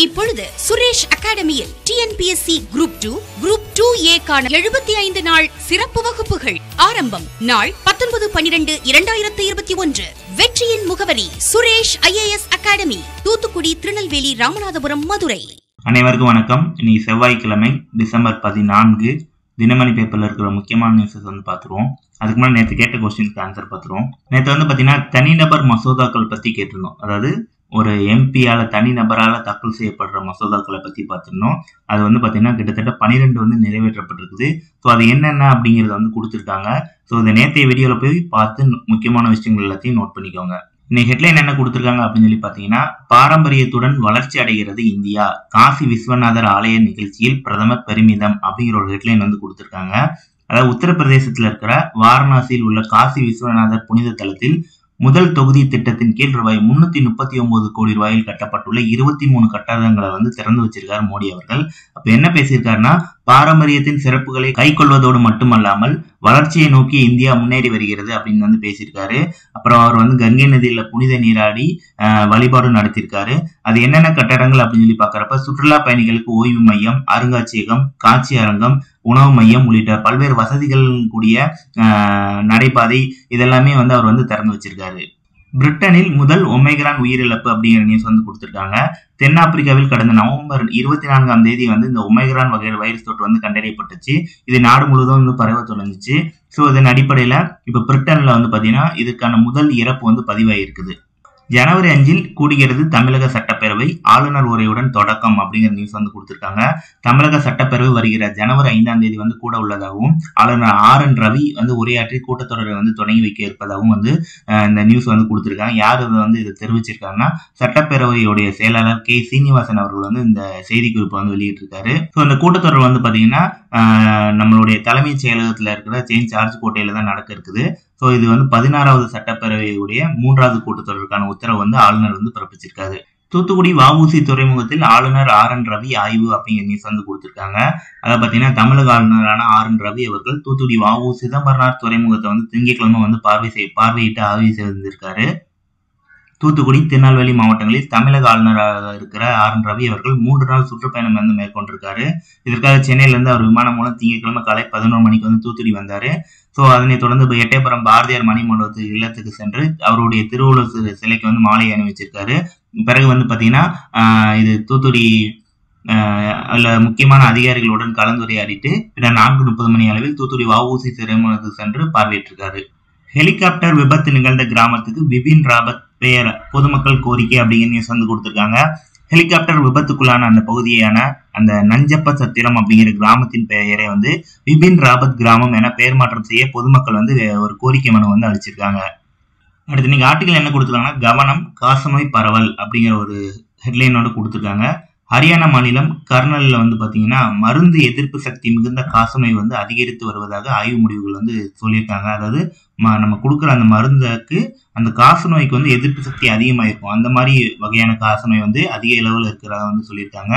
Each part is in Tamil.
இப்பொழுது சுரேஷ் அகாடமியில் TNPSC குரூப் 2 குரூப் 2A கான 75 நாள் சிறப்பு வகுப்புகள் ஆரம்பம். நாள் 19/12/2021. வெற்றியின் முகவரி சுரேஷ் IAS அகாடமி, தூத்துக்குடி, திருநெல்வேலி, ராமநாதபுரம், மதுரை. அனைவருக்கும் வணக்கம். இன்னைக்கு செவ்வாய்க்கிழமை டிசம்பர் 14. தினமணி பேப்பர்ல இருக்கிற முக்கியமான நியூஸஸ் வந்து பார்த்துருவோம். அதுக்கு முன்னாடி நேற்று கேட்ட கொஸ்டினுக்கு ஆன்சர் பார்த்துருவோம். நேற்று வந்து பார்த்தீங்கன்னா தனிநபர் மசோதாக்கள் பற்றி கேட்டிருந்தோம். அதாவது ஒரு எம்பியால தனிநபரால் தாக்கல் செய்யப்படுற மசோதாக்களை பற்றி பார்த்துருந்தோம். அது வந்து பார்த்தீங்கன்னா கிட்டத்தட்ட 12 வந்து நிறைவேற்றப்பட்டிருக்குது. ஸோ அது என்னென்ன அப்படிங்கிறத வந்து கொடுத்துருக்காங்க. ஸோ இந்த நேற்றைய வீடியோவில் போய் பார்த்து முக்கியமான விஷயங்கள் எல்லாத்தையும் நோட் பண்ணிக்கோங்க. இன்னைக்கு ஹெட்லைன் என்ன கொடுத்துருக்காங்க அப்படின்னு சொல்லி பார்த்தீங்கன்னா, பாரம்பரியத்துடன் வளர்ச்சி அடைகிறது இந்தியா, காசி விஸ்வநாதர் ஆலய நிகழ்ச்சியில் பிரதமர் பெருமிதம் அப்படிங்கிற ஒரு ஹெட்லைன் வந்து கொடுத்துருக்காங்க. அதாவது உத்தரப்பிரதேசத்தில் இருக்கிற வாரணாசியில் உள்ள காசி விஸ்வநாதர் புனித தலத்தில் முதல் தொகுதி திட்டத்தின் கீழ் ரூபாய் 339 கோடி ரூபாயில் கட்டப்பட்டுள்ள 23 கட்டடங்களை வந்து திறந்து வச்சிருக்காரு மோடி அவர்கள். அப்ப என்ன பேசியிருக்காருன்னா, பாரம்பரியத்தின் சிறப்புகளை கை கொள்வதோடு மட்டுமல்லாமல் வளர்ச்சியை நோக்கி இந்தியா முன்னேறி வருகிறது அப்படின்னு வந்து பேசியிருக்காரு. அப்புறம் அவர் வந்து கங்கை நதியில புனித நீராடி வழிபாடு நடத்தியிருக்காரு. அது என்னென்ன கட்டடங்கள் அப்படின்னு சொல்லி பாக்குறப்ப, சுற்றுலா பயணிகளுக்கு ஓய்வு மையம், அருங்காட்சியகம், காட்சி அரங்கம், உணவு மையம் உள்ளிட்ட பல்வேறு வசதிகள் கூடிய நடைபாதை இதெல்லாமே வந்து அவர் வந்து திறந்து வச்சிருக்காரு. பிரிட்டனில் முதல் ஒமேக்ரான் உயிரிழப்பு அப்படிங்கிற நியூஸ் வந்து கொடுத்திருக்காங்க. தென்னாப்பிரிக்காவில் கடந்த நவம்பர் 24ஆம் தேதி வந்து இந்த ஒமேக்ரான் வகை வைரஸ் தொற்று வந்து கண்டறியப்பட்டுச்சு. இது நாடு முழுவதும் வந்து பரவ தொடங்குச்சு. ஸோ இதன் அடிப்படையில இப்ப பிரிட்டன்ல வந்து பாத்தீங்கன்னா இதுக்கான முதல் இறப்பு வந்து பதிவாயிருக்குது. ஜனவரி 5 கூடுகிறது தமிழக சட்டப்பேரவை, ஆளுநர் உரையுடன் தொடக்கம் அப்படிங்கிற நியூஸ் வந்து கொடுத்திருக்காங்க. தமிழக சட்டப்பேரவை வருகிற ஜனவரி 5ஆம் தேதி வந்து கூட உள்ளதாகவும், ஆளுநர் RN ரவி வந்து உரையாற்றி கூட்டத்தொடரை வந்து தொடங்கி வைக்க இருப்பதாகவும் வந்து இந்த நியூஸ் வந்து கொடுத்திருக்காங்க. யார் வந்து இதை தெரிவிச்சிருக்காங்கன்னா, சட்டப்பேரவையுடைய செயலாளர் K. சீனிவாசன் அவர்கள் வந்து இந்த செய்தி குறிப்பை வந்து வெளியிட்டிருக்காரு. ஸோ இந்த கூட்டத்தொடர் வந்து பாத்தீங்கன்னா நம்மளுடைய தலைமைச் செயலகத்துல இருக்கிற செயின்ட் ஜார்ஜ் கோட்டையில தான் நடக்க இருக்குது. ஸோ இது வந்து 16வது சட்டப்பேரவையுடைய 3வது கூட்டத்தொடருக்கான உத்தரவு வந்து ஆளுநர் வந்து பிறப்பிச்சிருக்காரு. தூத்துக்குடி வஉசி துறைமுகத்தில் ஆளுநர் RN ரவி ஆய்வு அப்படிங்கிற நியூஸ் வந்து கொடுத்திருக்காங்க. அதை பார்த்தீங்கன்னா தமிழக ஆளுநரான RN ரவி அவர்கள் தூத்துக்குடி வஉ சிதம்பரனார் துறைமுகத்தை வந்து திங்கட்கிழமை வந்து பார்வையிட்டு ஆய்வு செய்திருக்காரு. தூத்துக்குடி, திருநெல்வேலி மாவட்டங்களில் தமிழக ஆளுநராக இருக்கிற RN ரவி அவர்கள் 3 நாள் சுற்றுப்பயணம் வந்து மேற்கொண்டிருக்காரு. இதற்காக சென்னையிலிருந்து அவர் விமானம் மூலம் திங்கட்கிழமை காலை 11 மணிக்கு வந்து தூத்துக்குடி வந்தாரு. ஸோ அதனை தொடர்ந்து எட்டயபுரம் பாரதியார் மணிமண்டபத்து இல்லத்துக்கு சென்று அவருடைய திருவள்ளுவர் சிலைக்கு வந்து மாலை அணிவிச்சிருக்காரு. பிறகு வந்து பாத்தீங்கன்னா இது தூத்துக்குடி முக்கியமான அதிகாரிகளுடன் கலந்துரையாடிட்டு 4:30 மணி அளவில் தூத்துக்குடி வஉசி துறைமுகத்துக்கு சென்று பார்வையிட்டிருக்காரு. ஹெலிகாப்டர் விபத்து நிகழ்ந்த கிராமத்துக்கு பிபின் ராவத் பெயர் பொதுமக்கள் கோரிக்கை அப்படிங்கிற நியூஸ் வந்து கொடுத்திருக்காங்க. ஹெலிகாப்டர் விபத்துக்குள்ளான அந்த பகுதியான அந்த நஞ்சப்ப சத்திரம் அப்படிங்கிற கிராமத்தின் பெயரை வந்து பிபின் ராவத் கிராமம் என பெயர் மாற்றம் செய்ய பொதுமக்கள் வந்து ஒரு கோரிக்கை மனு வந்து அளிச்சிருக்காங்க. அடுத்து நீங்க ஆர்டிகல் என்ன கொடுத்துருக்காங்கன்னா, கவனம் காசநோய் பரவல் அப்படிங்கிற ஒரு ஹெட்லைனோட கொடுத்துருக்காங்க. ஹரியானா மாநிலம் கர்னல்ல வந்து பாத்தீங்கன்னா மருந்து எதிர்ப்பு சக்தி மிகுந்த காசநோய் வந்து அதிகரித்து வருவதாக ஆய்வு முடிவுகள் வந்து சொல்லியிருக்காங்க. அதாவது நம்ம கொடுக்குற அந்த மருந்துக்கு அந்த காசநோய்க்கு வந்து எதிர்ப்பு சக்தி அதிகமாயிருக்கும். அந்த மாதிரி வகையான காசநோய் வந்து அதிக அளவில் இருக்கிறதா வந்து சொல்லியிருக்காங்க.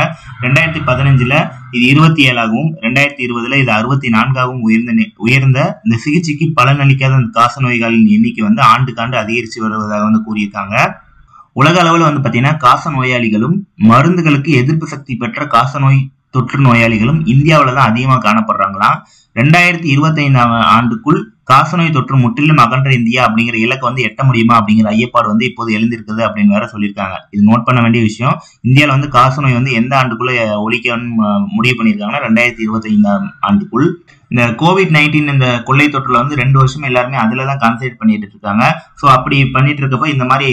2015 இது 27ஆகவும் 2020 இது 64ஆகவும் உயர்ந்த இந்த சிகிச்சைக்கு பலனளிக்காத அந்த காசநோய்களின் எண்ணிக்கை வந்து ஆண்டுக்காண்டு அதிகரித்து வருவதாக வந்து கூறியிருக்காங்க. உலக அளவில் வந்து பாத்தீங்கன்னா காச நோயாளிகளும் மருந்துகளுக்கு எதிர்ப்பு சக்தி பெற்ற காசநோய் தொற்று நோயாளிகளும் இந்தியாவில தான் அதிகமாக காணப்படுறாங்களாம். 2025ஆம் ஆண்டுக்குள் காசநோய் தொற்று முற்றிலும் அகன்ற இந்தியா அப்படிங்கிற இலக்கை வந்து எட்ட முடியுமா அப்படிங்கிற ஐயப்பாடு வந்து இப்போது எழுந்திருக்குது அப்படின்னு வேற சொல்லியிருக்காங்க. இது நோட் பண்ண வேண்டிய விஷயம். இந்தியாவில வந்து காசநோய் வந்து எந்த ஆண்டுக்குள்ள ஒழிக்கணும்னு முடிவு பண்ணியிருக்காங்கன்னா 2025ஆம் ஆண்டுக்குள். இந்த COVID-19 இந்த கொள்ளை தொற்றுல வந்து 2 வருஷம் எல்லாருமே அதுலதான் கான்சென்ட்ரேட் பண்ணிட்டு இருக்காங்க. ஸோ அப்படி பண்ணிட்டு இருக்கப்ப இந்த மாதிரி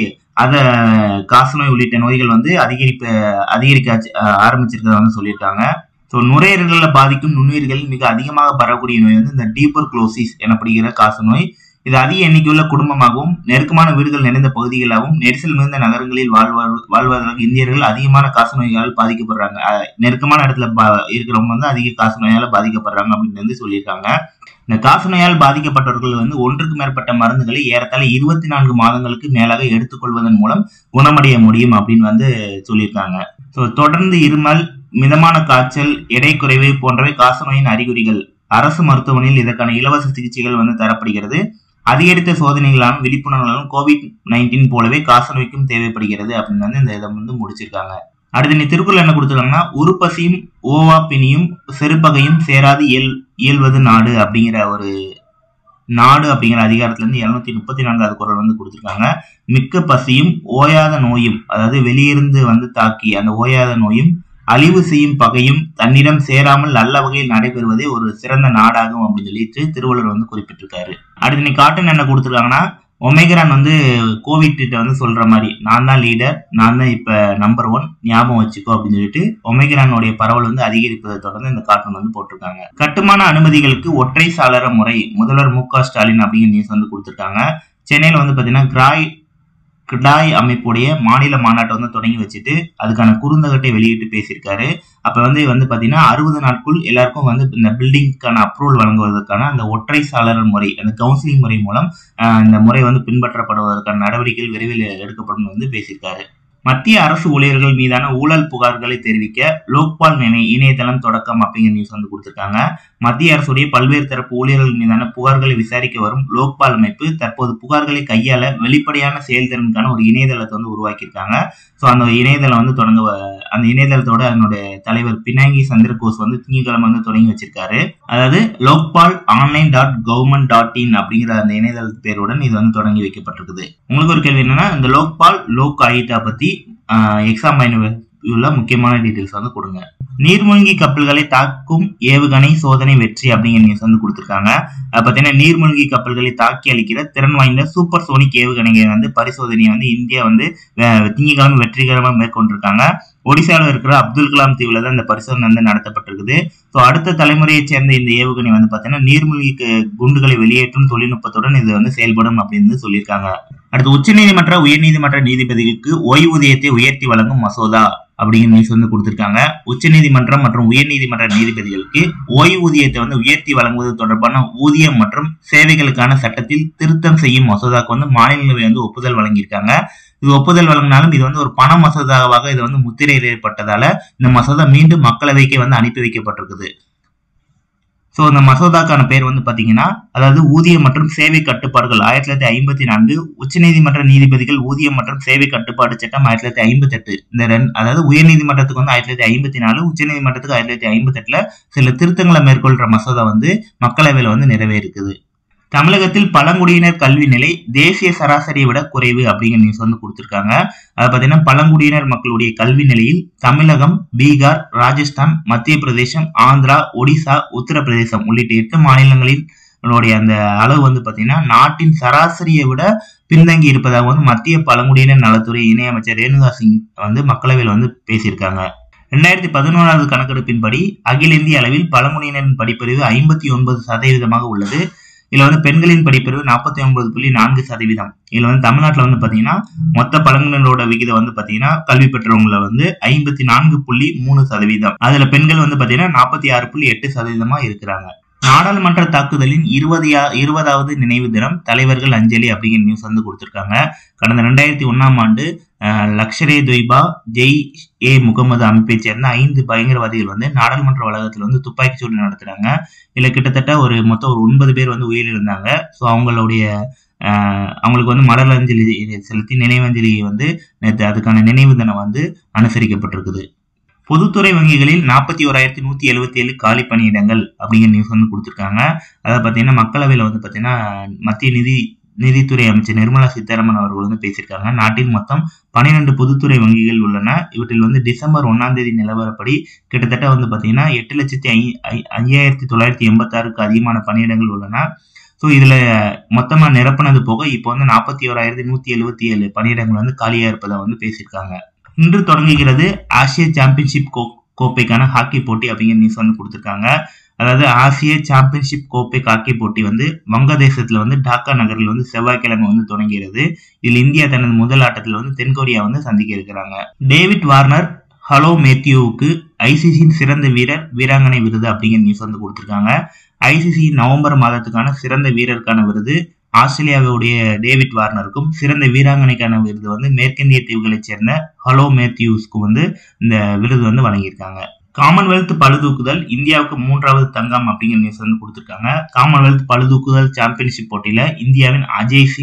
காசநோய் உள்ளிட்ட நோய்கள் வந்து அதிகரிக்க ஆரம்பிச்சிருக்கிறத வந்து சொல்லியிருக்காங்க. ஸோ நுரையீரல்களை பாதிக்கும் நுண்ணுயிர்கள் மிக அதிகமாக பரவக்கூடிய நோய் வந்து இந்த டியூபர்குலோசிஸ் எனப்படுகிற காசநோய். இது அதிக எண்ணிக்கையுள்ள குடும்பமாகவும் நெருக்கமான வீடுகள் நிறைந்த பகுதிகளாகவும் நெரிசல் மிகுந்த நகரங்களில் வாழ்வதற்கு இந்தியர்கள் அதிகமான காசநோய்களால் பாதிக்கப்படுறாங்க. நெருக்கமான இடத்துல இருக்கிறவங்க வந்து அதிக காசநோயால பாதிக்கப்படுறாங்க அப்படின்னு வந்து சொல்லியிருக்காங்க. இந்த காசநோயால் பாதிக்கப்பட்டவர்கள் வந்து ஒன்றுக்கு மேற்பட்ட மருந்துகளை ஏறத்தாழ 24 மாதங்களுக்கு மேலாக எடுத்துக்கொள்வதன் மூலம் குணமடைய முடியும் அப்படின்னு வந்து சொல்லியிருக்காங்க. ஸோ தொடர்ந்து இருமல், மிதமான காய்ச்சல், எடை குறைவு போன்றவை காசநோயின் அறிகுறிகள். அரசு மருத்துவமனையில் இதற்கான இலவச சிகிச்சைகள் வந்து தரப்படுகிறது. அதிகரித்த சோதனைகளாலும் விழிப்புணர்வுகளும் COVID-19 போலவே காசநோய்க்கும் தேவைப்படுகிறது அப்படின்னு வந்து இந்த இதை வந்து முடிச்சிருக்காங்க. அடுத்து நீ திருக்குறள் என்ன கொடுத்துருக்காங்கன்னா, உருப்பசியும் ஓவா பிணியும் செருப்பகையும் சேராது இயல்வது நாடு அப்படிங்கிற ஒரு நாடு அப்படிங்கிற அதிகாரத்துல இருந்து 734வது குறள் வந்து கொடுத்துருக்காங்க. மிக்க பசியும் ஓயாத நோயும், அதாவது வெளியிருந்து வந்து தாக்கி அந்த ஓயாத நோயும் அழிவு செய்யும் பகையும் தன்னிடம் சேராமல் நல்ல வகையில் நடைபெறுவதே ஒரு சிறந்த நாடாகும் அப்படின்னு சொல்லிட்டு திருவள்ளுவர் வந்து குறிப்பிட்டிருக்காரு. அடுத்து நீ காட்டுன்னு என்ன கொடுத்துருக்காங்கன்னா, ஒமேக்ரான் வந்து கோவிட் கிட்ட வந்து சொல்ற மாதிரி, நான் தான் லீடர், நான் தான் இப்ப நம்பர் 1, ஞாபகம் வச்சுக்கோ அப்படின்னு சொல்லிட்டு ஒமேக்ரானுடைய பரவல் வந்து அதிகரிப்பதை தொடர்ந்து இந்த கார்ட்டூன் வந்து போட்டிருக்காங்க. கட்டுமான அனுமதிகளுக்கு ஒற்றை சாளர முறை, முதல்வர் மு.க. ஸ்டாலின் அப்படிங்கிற நியூஸ் வந்து கொடுத்திருக்காங்க. சென்னையில வந்து பாத்தீங்கன்னா கிடாய் அமைப்புடைய மாநில மாநாட்டை வந்து தொடங்கி வச்சுட்டு அதுக்கான குறுந்தகட்டை வெளியிட்டு பேசியிருக்காரு. அப்ப வந்து பாத்தீங்கன்னா 60 நாட்களுக்குள் எல்லாருக்கும் வந்து இந்த பில்டிங்கான அப்ரூவல் வழங்குவதற்கான அந்த ஒற்றை சாளர முறை, அந்த கவுன்சிலிங் முறை மூலம் இந்த முறை வந்து பின்பற்றப்படுவதற்கான நடவடிக்கைகள் விரைவில் எடுக்கப்படும் வந்து பேசியிருக்காரு. மத்திய அரசு ஊழியர்கள் மீதான ஊழல் புகார்களை தெரிவிக்க லோக்பால் இணையதளம் தொடக்கம் அப்படிங்கிற நியூஸ் வந்து கொடுத்திருக்காங்க. மத்திய அரசுடைய பல்வேறு தரப்பு ஊழியர்கள் மீதான புகார்களை விசாரிக்க வரும் லோக்பால் அமைப்பு தற்போது புகார்களை கையாள வெளிப்படையான செயல்திறனுக்கான ஒரு இணையதளத்தை வந்து உருவாக்கியிருக்காங்க. ஸோ அந்த இணையதளம் வந்து அந்த இணையதளத்தோட அதனுடைய தலைவர் பினாங்கி சந்திரகோஸ் வந்து திங்கட்கிழமை வந்து தொடங்கி வச்சிருக்காரு. அதாவது லோக்பால் online.government.in அப்படிங்கிற அந்த இணையதள பேருடன் இது வந்து தொடங்கி வைக்கப்பட்டிருக்குது. உங்களுக்கு ஒரு கேள்வி என்னன்னா, இந்த லோக்பால் லோக் ஆயுதா பத்தி எக்ஸாம் உள்ள முக்கியமான டீடைல்ஸ் வந்து கொடுங்க. நீர்மூழ்கி கப்பல்களை தாக்கும் ஏவுகணை சோதனை வெற்றி அப்படிங்கிற நியூஸ் வந்து கொடுத்திருக்காங்க. பாத்தீங்கன்னா நீர்மூழ்கி கப்பல்களை தாக்கி அளிக்கிற திறன் வாய்ந்த சூப்பர் சோனிக் ஏவுகணையை வந்து பரிசோதனையை வந்து இந்தியா வந்து திங்கட்கிழமை வெற்றிகரமாக மேற்கொண்டிருக்காங்க. ஒடிசாவில் இருக்கிற அப்துல் கலாம் தீவுல தான் இந்த பரிசோதனை வந்து நடத்தப்பட்டிருக்குது. ஸோ அடுத்த தலைமுறையை சேர்ந்த இந்த ஏவுகணை வந்து பாத்தீங்கன்னா நீர்மூழ்கி குண்டுகளை வெளியேற்றும் தொழில்நுட்பத்துடன் இது வந்து செயல்படும் அப்படின்னு சொல்லியிருக்காங்க. அடுத்து உச்சநீதிமன்ற உயர்நீதிமன்ற நீதிபதிகளுக்கு ஓய்வூதியத்தை உயர்த்தி வழங்கும் மசோதா அப்படிங்கிற நியூஸ் வந்து கொடுத்திருக்காங்க. உச்சநீதிமன்றம் மற்றும் உயர்நீதிமன்ற நீதிபதிகளுக்கு ஓய்வூதியத்தை வந்து உயர்த்தி வழங்குவது தொடர்பான ஊதியம் மற்றும் சேவைகளுக்கான சட்டத்தில் திருத்தம் செய்யும் மசோதாவுக்கு வந்து மாநிலங்களவை வந்து ஒப்புதல் வழங்கியிருக்காங்க. இது ஒப்புதல் வழங்கினாலும் இது வந்து ஒரு பண மசோதாவாக இது வந்து முத்திரையிடப்பட்டதால இந்த மசோதா மீண்டும் மக்களவைக்கு வந்து அனுப்பி வைக்கப்பட்டிருக்குது. ஸோ இந்த மசோதாக்கான பேர் வந்து பாத்தீங்கன்னா, அதாவது ஊதியம் மற்றும் சேவை கட்டுப்பாடுகள் 1954, உச்சநீதிமன்ற நீதிபதிகள் ஊதியம் மற்றும் சேவை கட்டுப்பாடு சட்டம் 1958. இந்த அதாவது உயர்நீதிமன்றத்துக்கு வந்து 1954, உச்சநீதிமன்றத்துக்கு 1958 சில திருத்தங்களை மேற்கொள்ற மசோதா வந்து மக்களவையில வந்து நிறைவேறிருக்குது. தமிழகத்தில் பழங்குடியினர் கல்வி நிலை தேசிய சராசரியை விட குறைவு அப்படிங்கிற நியூஸ் வந்து கொடுத்திருக்காங்க. அது பாத்தீங்கன்னா பழங்குடியினர் மக்களுடைய கல்வி நிலையில் தமிழகம், பீகார், ராஜஸ்தான், மத்திய பிரதேசம், ஆந்திரா, ஒடிசா, உத்தரப்பிரதேசம் உள்ளிட்ட 8 மாநிலங்களின் அந்த அளவு வந்து பாத்தீங்கன்னா நாட்டின் சராசரியை விட பின்தங்கி இருப்பதாக வந்து மத்திய பழங்குடியினர் நலத்துறை இணையமைச்சர் ரேணுகா சிங் வந்து மக்களவையில் வந்து பேசியிருக்காங்க. 2011 கணக்கெடுப்பின்படி அகில இந்திய அளவில் பழங்குடியினரின் படிப்பறிவு 59% உள்ளது. இதுல வந்து பெண்களின் படிப்பறிவு 49.4%. இதுல வந்து தமிழ்நாட்டுல வந்து பாத்தீங்கன்னா மொத்த பழங்குடியினரோட விகிதம் வந்து பாத்தீங்கன்னா கல்வி பெற்றவங்கள வந்து 54.3%. அதுல பெண்கள் வந்து பாத்தீங்கன்னா 46.8% இருக்கிறாங்க. நாடாளுமன்ற தாக்குதலின் 20வது நினைவு தினம் தலைவர்கள் அஞ்சலி அப்படிங்கிற நியூஸ் வந்து கொடுத்திருக்காங்க. கடந்த 2001ஆம் ஆண்டு லஷ்கர்-ஏ தொய்பா, ஜெய்ஷ்-ஏ-முகமது அமைப்பை சேர்ந்த 5 பயங்கரவாதிகள் வந்து நாடாளுமன்ற வளாகத்தில் வந்து துப்பாக்கி சூடு நடத்துறாங்க. இதுல கிட்டத்தட்ட மொத்தம் 9 பேர் வந்து உயிரிழந்தாங்க. ஸோ அவங்களுக்கு வந்து மலர் அஞ்சலி செலுத்தி நினைவஞ்சலி வந்து நேற்று அதுக்கான நினைவு தினம் வந்து அனுசரிக்கப்பட்டிருக்குது. பொதுத்துறை வங்கிகளில் 41,177 காலி பணியிடங்கள் அப்படிங்கிற நியூஸ் வந்து கொடுத்திருக்காங்க. அதை பாத்தீங்கன்னா மக்களவையில வந்து பாத்தீங்கன்னா மத்திய நிதித்துறை அமைச்சர் நிர்மலா சீதாராமன் அவர்கள் வந்து பேசியிருக்காங்க. நாட்டில் மொத்தம் 12 பொதுத்துறை வங்கிகள் உள்ளன. இவற்றில் வந்து டிசம்பர் 1ஆம் தேதி நிலவரப்படி கிட்டத்தட்ட வந்து பாத்தீங்கன்னா 8,05,986 அதிகமான பணியிடங்கள் உள்ளன. ஸோ இதுல மொத்தமா நிரப்பினது போக இப்போ வந்து 41,177 பணியிடங்கள் வந்து காலியா இருப்பதை வந்து பேசியிருக்காங்க. இன்று தொடங்குகிறது ஆசிய சாம்பியன்ஷிப் கோப்பைக்கான ஹாக்கி போட்டி அப்படிங்கிற நியூஸ் வந்து கொடுத்திருக்காங்க. அதாவது ஆசிய சாம்பியன்ஷிப் கோப்பை ஹாக்கி போட்டி வந்து வங்கதேசத்துல வந்து டாக்கா நகரில் வந்து செவ்வாய்க்கிழமை வந்து தொடங்குகிறது. இதில் இந்தியா தனது முதல் ஆட்டத்தில் வந்து தென்கொரியா வந்து சந்திக்க இருக்கிறாங்க. டேவிட் வார்னர் ஹலோ மேத்யூவுக்கு ஐசிசியின் சிறந்த வீராங்கனை விருது அப்படிங்கிற நியூஸ் வந்து கொடுத்திருக்காங்க. ஐசிசி நவம்பர் மாதத்துக்கான சிறந்த வீரருக்கான விருது ஆஸ்திரேலியாவுடைய டேவிட் வார்னருக்கும், சிறந்த வீராங்கனைக்கான விருது வந்து மேற்கிந்திய தீவுகளைச் சேர்ந்த ஹலோ மேத்யூஸ்க்கு வந்து இந்த விருது வந்து வழங்கியிருக்காங்க. காமன்வெல்த் பளுதூக்குதல் இந்தியாவுக்கு 3வது தங்கம் அப்படிங்கிற நியூஸ் வந்து கொடுத்திருக்காங்க. காமன்வெல்த் பளுதூக்குதல் சாம்பியன்ஷிப் போட்டியில இந்தியாவின் அஜய் சிங்,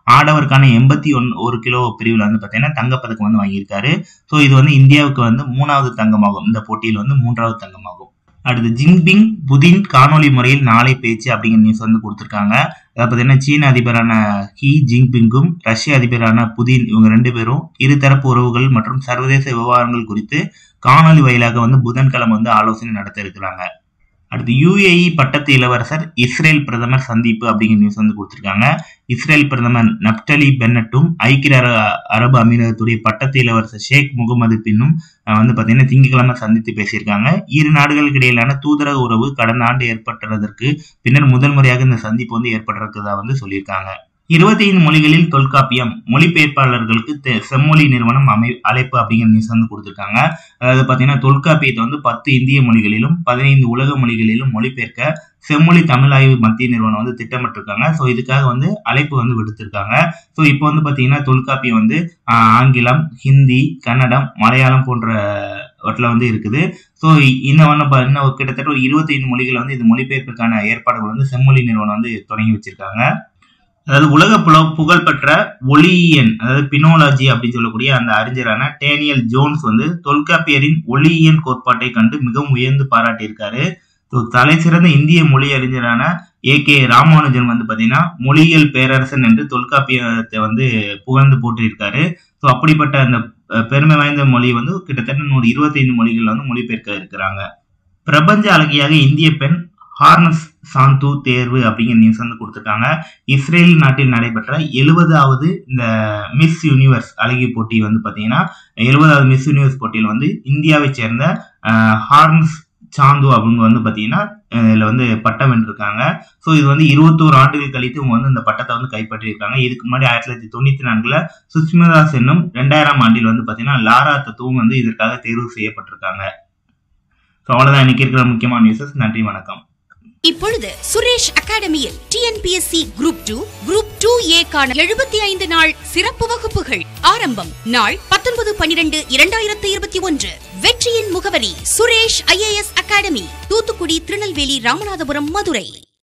ஆடவருக்கான 81 கிலோ பிரிவில் வந்து பார்த்தீங்கன்னா தங்கப்பதக்கம் வந்து வாங்கியிருக்காரு. ஸோ இது வந்து இந்தியாவுக்கு வந்து 3வது தங்கமாகும். இந்த போட்டியில் வந்து 3வது தங்கமாகும். அடுத்து ஜின்பிங் புதின் காணொலி முறையில் நாளை பேச்சு அப்படிங்கிற நியூஸ் வந்து கொடுத்துருக்காங்க. அதாவது பார்த்தீங்கன்னா சீன அதிபரான ஹி ஜின்பிங்கும் ரஷ்ய அதிபரான புதின் இவங்க 2 பேரும் இருதரப்பு உறவுகள் மற்றும் சர்வதேச விவகாரங்கள் குறித்து காணொலி வாயிலாக வந்து புதன்கிழமை வந்து ஆலோசனை நடத்த இருக்கிறாங்க. அடுத்து UAE பட்டத்து இளவரசர் இஸ்ரேல் பிரதமர் சந்திப்பு அப்படிங்கிற நியூஸ் வந்து கொடுத்துருக்காங்க. இஸ்ரேல் பிரதமர் நப்டலி பென்னட்டும் ஐக்கிய அரபு அமீரகத்துடைய பட்டத்து இளவரசர் ஷேக் முகமது பின்னும் வந்து பார்த்தீங்கன்னா திங்கட்கிழமை சந்தித்து பேசியிருக்காங்க. இரு நாடுகளுக்கு இடையிலான தூதரக உறவு கடந்த ஆண்டு ஏற்பட்டதற்கு பின்னர் முதல் முறையாக இந்த சந்திப்பு வந்து ஏற்பட்டிருக்கிறதா வந்து சொல்லியிருக்காங்க. 25 மொழிகளில் தொல்காப்பியம் மொழிபெயர்ப்பாளர்களுக்கு செம்மொழி நிறுவனம் அழைப்பு அப்படிங்கிற நியூஸ் வந்து கொடுத்துருக்காங்க. அதாவது பார்த்தீங்கன்னா தொல்காப்பியத்தை வந்து 10 இந்திய மொழிகளிலும் 15 உலக மொழிகளிலும் மொழிபெயர்க்க செம்மொழி தமிழ் ஆய்வு மத்திய நிறுவனம் வந்து திட்டமிட்டிருக்காங்க. ஸோ இதுக்காக வந்து அழைப்பு வந்து விடுத்திருக்காங்க. ஸோ இப்போ வந்து பார்த்தீங்கன்னா தொல்காப்பியம் வந்து ஆங்கிலம், ஹிந்தி, கன்னடம், மலையாளம் போன்றவற்றில் வந்து இருக்குது. ஸோ இன்னும் கிட்டத்தட்ட ஒரு 25 மொழிகள் வந்து இது மொழிபெயர்ப்புக்கான ஏற்பாடுகள் வந்து செம்மொழி நிறுவனம் வந்து தொடங்கி வச்சிருக்காங்க. அதாவது உலக புகழ்பெற்ற ஒளியியன் அதாவது பினோலாஜி அப்படின்னு சொல்லக்கூடிய அந்த அறிஞரான டேனியல் ஜோன்ஸ் வந்து தொல்காப்பியரின் ஒளியியன் கோட்பாட்டை கண்டு மிகவும் உயர்ந்து பாராட்டியிருக்காரு. தலை சிறந்த இந்திய மொழி அறிஞரான AK ராமானுஜன் வந்து பாத்தீங்கன்னா மொழியியல் பேரரசன் என்று தொல்காப்பியத்தை வந்து புகழ்ந்து போட்டிருக்காரு. ஸோ அப்படிப்பட்ட அந்த பெருமை வாய்ந்த மொழி வந்து கிட்டத்தட்ட 125 மொழிகள் வந்து மொழிபெயர்க்க இருக்கிறாங்க. பிரபஞ்ச அழகியாக இந்திய பெண் ஹார்னஸ் சாந்து தேர்வு அப்படிங்கிற நியூஸ் வந்து கொடுத்துருக்காங்க. இஸ்ரேல் நாட்டில் நடைபெற்ற 70வது இந்த மிஸ் யூனிவர்ஸ் அழகி போட்டி வந்து பார்த்தீங்கன்னா 70வது மிஸ் யூனிவர்ஸ் போட்டியில் வந்து இந்தியாவை சேர்ந்த ஹார்னஸ் சாந்து அவங்க வந்து பார்த்தீங்கன்னா இதில் வந்து பட்டம் வென்றிருக்காங்க. ஸோ இது வந்து 21 ஆண்டுகள் கழித்து இவங்க வந்து இந்த பட்டத்தை வந்து கைப்பற்றியிருக்காங்க. இதுக்கு முன்னாடி 1994 சுஷ்மிதா சென்னும் 2000 ஆண்டில் வந்து பார்த்தீங்கன்னா லாரா தத்துவம் வந்து இதற்காக தேர்வு செய்யப்பட்டிருக்காங்க. ஸோ அவ்வளோதான் இன்னைக்கு இருக்கிற முக்கியமான நியூஸஸ். நன்றி, வணக்கம். இப்பொழுது சுரேஷ் அகாடமியில் TNPSC குரூப் 2 குரூப் 2A கான 75 நாள் சிறப்பு வகுப்புகள் ஆரம்பம். நாள் 19/12/2021. வெற்றியின் முகவரி சுரேஷ் IAS அகாடமி, தூத்துக்குடி, திருநெல்வேலி, ராமநாதபுரம், மதுரை.